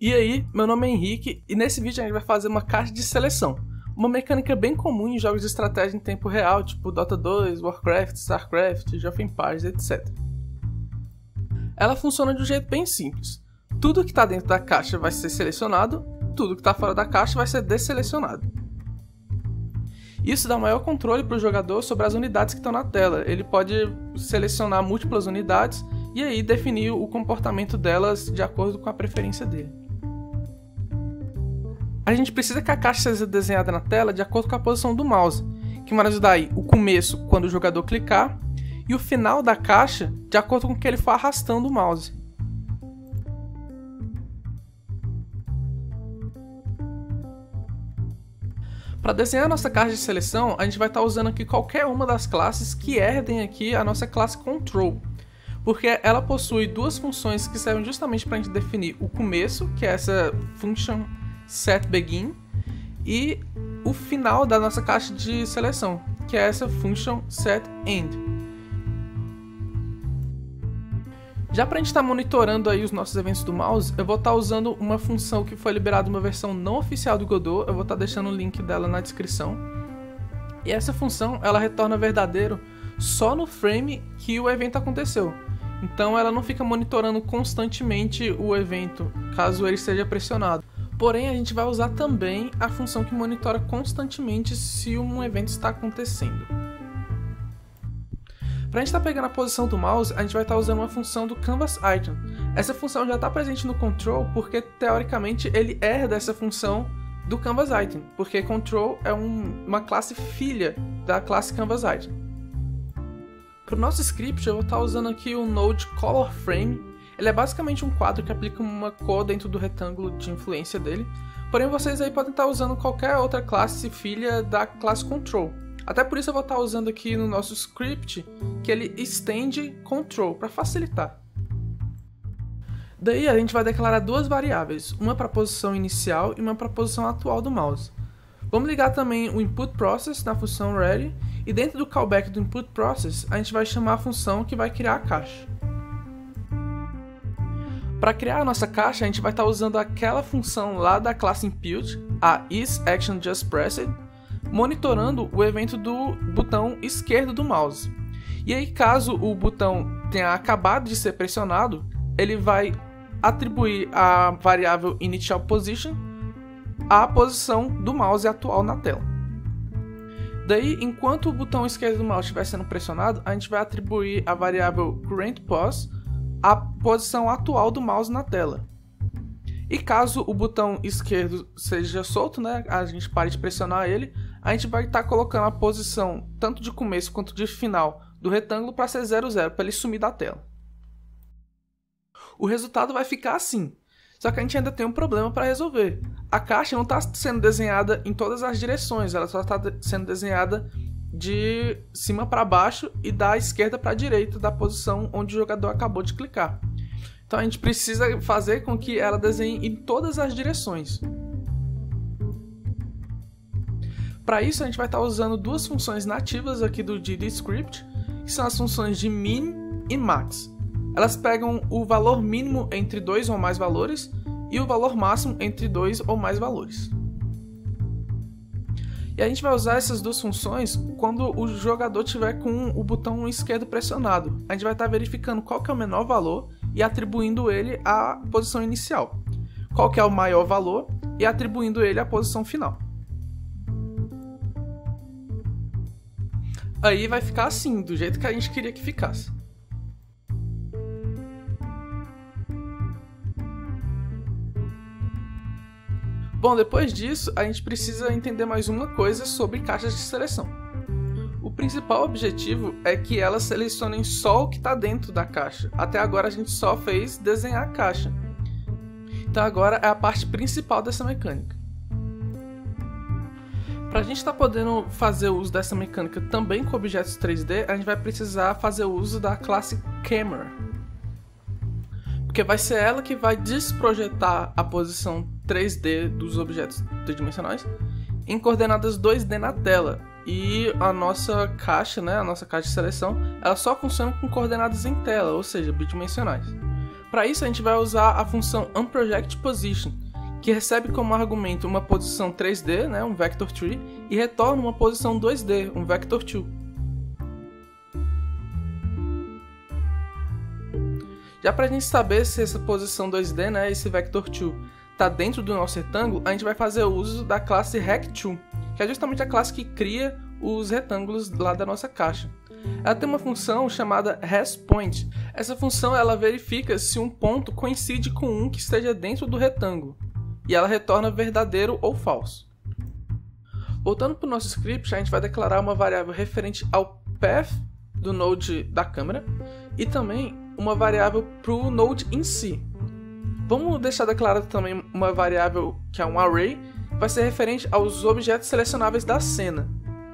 E aí, meu nome é Henrique e nesse vídeo a gente vai fazer uma caixa de seleção. Uma mecânica bem comum em jogos de estratégia em tempo real, tipo Dota 2, Warcraft, Starcraft, Age of Empires, etc. Ela funciona de um jeito bem simples. Tudo que está dentro da caixa vai ser selecionado, tudo que está fora da caixa vai ser desselecionado. Isso dá maior controle para o jogador sobre as unidades que estão na tela. Ele pode selecionar múltiplas unidades e aí definir o comportamento delas de acordo com a preferência dele. A gente precisa que a caixa seja desenhada na tela de acordo com a posição do mouse, que vai nos dar aí o começo quando o jogador clicar e o final da caixa de acordo com o que ele for arrastando o mouse. Para desenhar a nossa caixa de seleção, a gente vai estar usando aqui qualquer uma das classes que herdem aqui a nossa classe Control, porque ela possui duas funções que servem justamente para a gente definir o começo, que é essa function setBegin, e o final da nossa caixa de seleção, que é essa function setEnd. Já para a gente estar monitorando aí os nossos eventos do mouse, eu vou estar usando uma função que foi liberada uma versão não oficial do Godot. Eu vou estar deixando o link dela na descrição. E essa função ela retorna verdadeiro só no frame que o evento aconteceu. Então ela não fica monitorando constantemente o evento caso ele seja pressionado. Porém, a gente vai usar também a função que monitora constantemente se um evento está acontecendo. Para a gente estar pegando a posição do mouse, a gente vai estar usando uma função do Canvas Item. Essa função já está presente no Control porque, teoricamente, ele herda essa função do Canvas Item, porque Control é uma classe filha da classe Canvas Item. Para o nosso script, eu vou estar usando aqui o Node Color Frame. Ele é basicamente um quadro que aplica uma cor dentro do retângulo de influência dele. Porém, vocês aí podem estar usando qualquer outra classe filha da classe Control. Até por isso eu vou estar usando aqui no nosso script que ele estende Control para facilitar. Daí a gente vai declarar duas variáveis, uma para a posição inicial e uma para a posição atual do mouse. Vamos ligar também o Input Process na função Ready e dentro do callback do Input Process a gente vai chamar a função que vai criar a caixa. Para criar a nossa caixa, a gente vai estar usando aquela função lá da classe Input, a isActionJustPressed, monitorando o evento do botão esquerdo do mouse. E aí, caso o botão tenha acabado de ser pressionado, ele vai atribuir a variável initialPosition à posição do mouse atual na tela. Daí, enquanto o botão esquerdo do mouse estiver sendo pressionado, a gente vai atribuir a variável currentPos a posição atual do mouse na tela. E caso o botão esquerdo seja solto, né, a gente pare de pressionar ele, a gente vai estar colocando a posição tanto de começo quanto de final do retângulo para ser 00, para ele sumir da tela. O resultado vai ficar assim, só que a gente ainda tem um problema para resolver. A caixa não está sendo desenhada em todas as direções, ela só está sendo desenhada de cima para baixo e da esquerda para a direita da posição onde o jogador acabou de clicar. Então a gente precisa fazer com que ela desenhe em todas as direções. Para isso a gente vai estar usando duas funções nativas aqui do GDScript, que são as funções de min e max. Elas pegam o valor mínimo entre dois ou mais valores e o valor máximo entre dois ou mais valores. E a gente vai usar essas duas funções quando o jogador tiver com o botão esquerdo pressionado. A gente vai estar verificando qual que é o menor valor e atribuindo ele à posição inicial. Qual que é o maior valor e atribuindo ele à posição final. Aí vai ficar assim, do jeito que a gente queria que ficasse. Bom, depois disso, a gente precisa entender mais uma coisa sobre caixas de seleção. O principal objetivo é que elas selecionem só o que está dentro da caixa. Até agora a gente só fez desenhar a caixa. Então agora é a parte principal dessa mecânica. Para a gente estar podendo fazer uso dessa mecânica também com objetos 3D, a gente vai precisar fazer uso da classe Camera. Porque vai ser ela que vai desprojetar a posição 3D dos objetos tridimensionais em coordenadas 2D na tela. E a nossa caixa, a nossa caixa de seleção, ela só funciona com coordenadas em tela, ou seja, bidimensionais. Para isso a gente vai usar a função onProjectPosition, que recebe como argumento uma posição 3D, né, um vector 3, e retorna uma posição 2D, um vector 2. Já para a gente saber se essa posição 2D, né, esse vector 2, está dentro do nosso retângulo, a gente vai fazer uso da classe Rect2, que é justamente a classe que cria os retângulos lá da nossa caixa. Ela tem uma função chamada hasPoint. Essa função ela verifica se um ponto coincide com um que esteja dentro do retângulo, e ela retorna verdadeiro ou falso. Voltando para o nosso script, a gente vai declarar uma variável referente ao path do node da câmera e também uma variável para o node em si. Vamos deixar declarado também uma variável que é um array, que vai ser referente aos objetos selecionáveis da cena.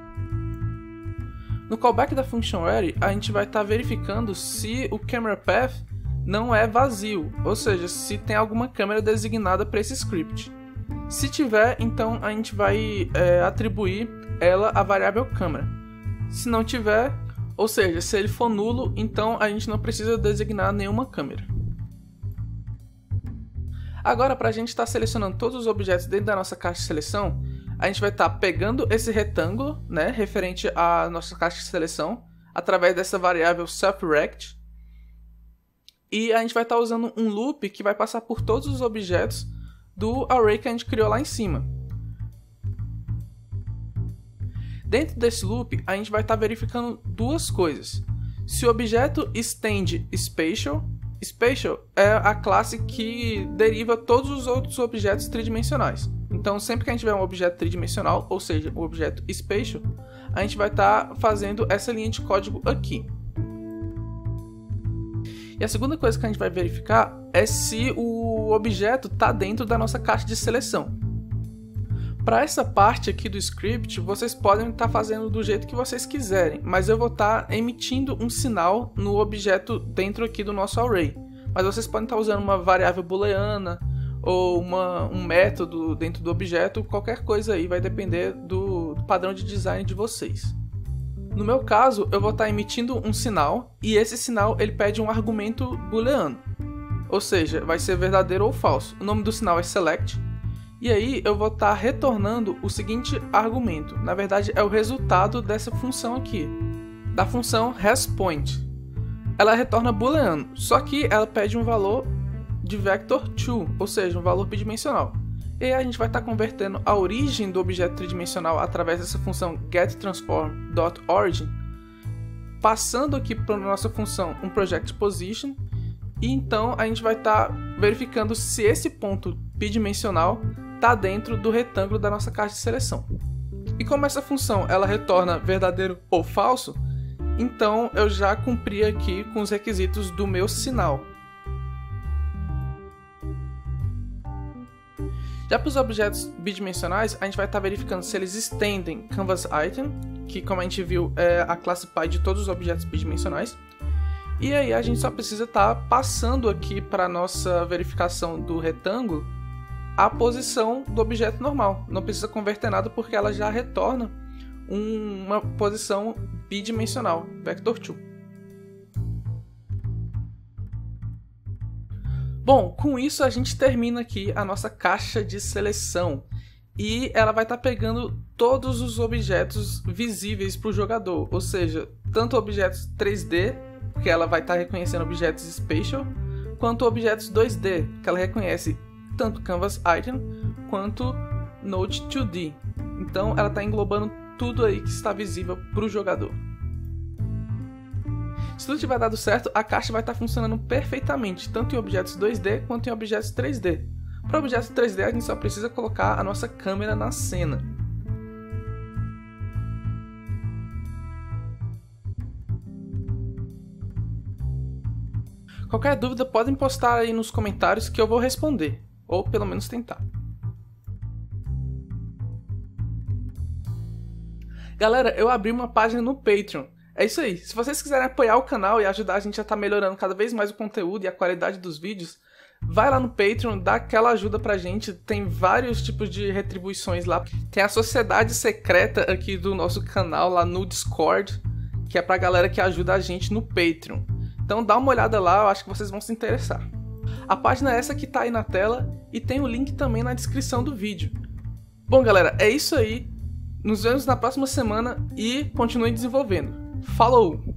No callback da function array, a gente vai estar verificando se o camera path não é vazio, ou seja, se tem alguma câmera designada para esse script. Se tiver, então a gente vai atribuir ela à variável câmera. Se não tiver, ou seja, se ele for nulo, então a gente não precisa designar nenhuma câmera. Agora, para a gente estar selecionando todos os objetos dentro da nossa caixa de seleção, a gente vai estar pegando esse retângulo, né, referente à nossa caixa de seleção, através dessa variável selfRect, e a gente vai estar usando um loop que vai passar por todos os objetos do array que a gente criou lá em cima. Dentro desse loop, a gente vai estar verificando duas coisas. Se o objeto extend spatial, spatial é a classe que deriva todos os outros objetos tridimensionais. Então, sempre que a gente tiver um objeto tridimensional, ou seja, o objeto spatial, a gente vai estar fazendo essa linha de código aqui. E a segunda coisa que a gente vai verificar é se o objeto está dentro da nossa caixa de seleção. Para essa parte aqui do script, vocês podem estar fazendo do jeito que vocês quiserem, mas eu vou estar emitindo um sinal no objeto dentro aqui do nosso array. Mas vocês podem estar usando uma variável booleana ou um método dentro do objeto, qualquer coisa aí vai depender do padrão de design de vocês. No meu caso, eu vou estar emitindo um sinal e esse sinal ele pede um argumento booleano, ou seja, vai ser verdadeiro ou falso. O nome do sinal é select. E aí eu vou estar retornando o seguinte argumento. Na verdade é o resultado dessa função aqui, da função hasPoint. Ela retorna booleano, só que ela pede um valor de vector 2, ou seja, um valor bidimensional. E aí a gente vai estar convertendo a origem do objeto tridimensional através dessa função getTransform.origin, passando aqui para a nossa função onProjectPosition, e então a gente vai estar verificando se esse ponto bidimensional está dentro do retângulo da nossa caixa de seleção. E como essa função ela retorna verdadeiro ou falso, então eu já cumpri aqui com os requisitos do meu sinal. Já para os objetos bidimensionais, a gente vai estar verificando se eles estendem canvasItem, que como a gente viu é a classe pi de todos os objetos bidimensionais. E aí a gente só precisa estar passando aqui para a nossa verificação do retângulo a posição do objeto normal. Não precisa converter nada porque ela já retorna uma posição bidimensional, vector 2. Bom, com isso a gente termina aqui a nossa caixa de seleção. E ela vai estar pegando todos os objetos visíveis para o jogador, ou seja, tanto objetos 3D, que ela vai estar reconhecendo objetos spatial, quanto objetos 2D, que ela reconhece tanto canvasItem quanto node 2D. Então ela está englobando tudo aí que está visível para o jogador. Se tudo tiver dado certo, a caixa vai estar funcionando perfeitamente, tanto em objetos 2D quanto em objetos 3D. Para objetos 3D a gente só precisa colocar a nossa câmera na cena. Qualquer dúvida podem postar aí nos comentários que eu vou responder, ou pelo menos tentar. Galera, eu abri uma página no Patreon. É isso aí, se vocês quiserem apoiar o canal e ajudar a gente a estar melhorando cada vez mais o conteúdo e a qualidade dos vídeos, vai lá no Patreon, dá aquela ajuda pra gente, tem vários tipos de retribuições lá. Tem a sociedade secreta aqui do nosso canal lá no Discord, que é pra galera que ajuda a gente no Patreon. Então dá uma olhada lá, eu acho que vocês vão se interessar. A página é essa que tá aí na tela e tem o link também na descrição do vídeo. Bom, galera, é isso aí. Nos vemos na próxima semana e continuem desenvolvendo. Falou!